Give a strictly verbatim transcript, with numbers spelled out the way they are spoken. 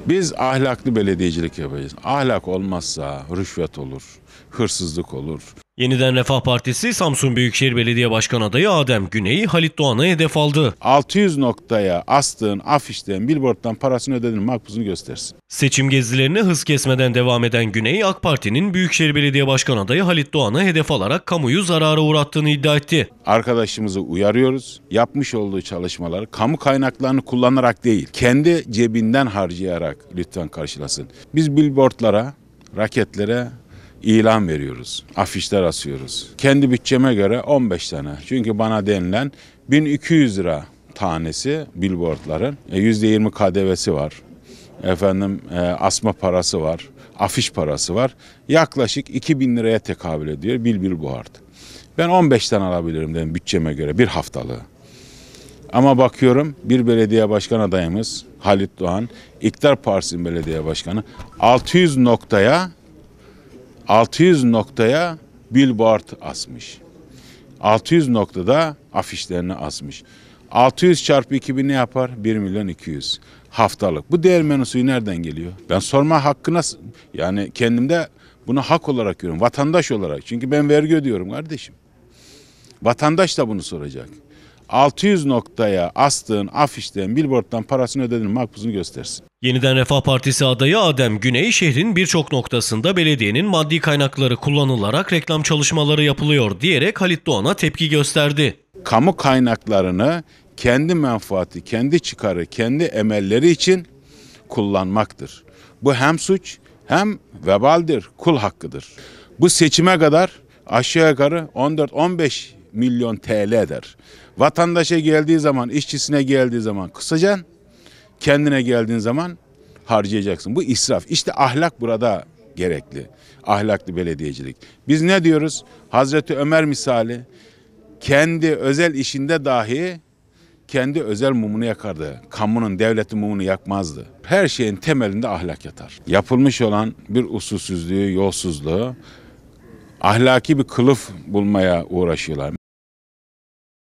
Biz ahlaklı belediyecilik yapacağız. Ahlak olmazsa rüşvet olur, hırsızlık olur. Yeniden Refah Partisi Samsun Büyükşehir Belediye Başkan adayı Adem Güney, Halit Doğan'a hedef aldı. altı yüz noktaya astığın afişten, billboarddan parasını ödediğin makbuzunu göstersin. Seçim gezilerine hız kesmeden devam eden Güney, AK Parti'nin Büyükşehir Belediye Başkan adayı Halit Doğan'ı hedef alarak kamuyu zarara uğrattığını iddia etti. Arkadaşımızı uyarıyoruz. Yapmış olduğu çalışmaları kamu kaynaklarını kullanarak değil, kendi cebinden harcayarak lütfen karşılasın. Biz billboardlara, raketlere ilan veriyoruz. Afişler asıyoruz. Kendi bütçeme göre on beş tane. Çünkü bana denilen bin iki yüz lira tanesi billboardların. yüzde yirmi K D V'si var. Efendim e, asma parası var. Afiş parası var. Yaklaşık iki bin liraya tekabül ediyor bir billboard. Ben on beş tane alabilirim dedim bütçeme göre bir haftalığı. Ama bakıyorum bir belediye başkan adayımız Halit Doğan, İktidar Partisi'nin belediye başkanı altı yüz noktaya altı yüz noktaya billboard asmış. altı yüz noktada afişlerini asmış. altı yüz çarpı iki bin ne yapar? bir milyon iki yüz haftalık. Bu değirmenin suyu nereden geliyor? Ben sorma hakkına, yani kendimde bunu hak olarak görüyorum. Vatandaş olarak. Çünkü ben vergi ödüyorum kardeşim. Vatandaş da bunu soracak. altı yüz noktaya astığın afişten, billboarddan parasını ödediğin makbuzunu göstersin. Yeniden Refah Partisi adayı Adem Güney, şehrin birçok noktasında belediyenin maddi kaynakları kullanılarak reklam çalışmaları yapılıyor diyerek Halit Doğan'a tepki gösterdi. Kamu kaynaklarını kendi menfaati, kendi çıkarı, kendi emelleri için kullanmaktır. Bu hem suç hem vebaldir, kul hakkıdır. Bu seçime kadar aşağı yukarı on dört on beş milyon T L eder. Vatandaşa geldiği zaman, işçisine geldiği zaman kısacan, kendine geldiğin zaman harcayacaksın. Bu israf. İşte ahlak burada gerekli. Ahlaklı belediyecilik. Biz ne diyoruz? Hazreti Ömer misali kendi özel işinde dahi kendi özel mumunu yakardı. Kamunun, devletin mumunu yakmazdı. Her şeyin temelinde ahlak yatar. Yapılmış olan bir usulsüzlüğü, yolsuzluğu ahlaki bir kılıf bulmaya uğraşıyorlar.